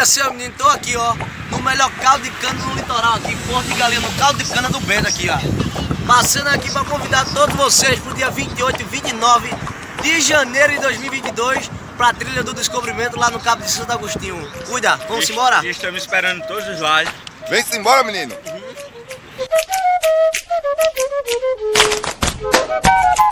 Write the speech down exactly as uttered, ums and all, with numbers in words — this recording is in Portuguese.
agradecer, menino. Tô aqui, ó, no melhor caldo de cana do litoral aqui, Porto de Galinha, no caldo de cana do Bento aqui, ó. Passando aqui para convidar todos vocês pro dia vinte e oito e vinte e nove de janeiro de dois mil e vinte e dois pra trilha do descobrimento lá no Cabo de Santo Agostinho. Cuida, vamos embora? Estamos esperando todos lá. Vem-se embora, menino. Uhum.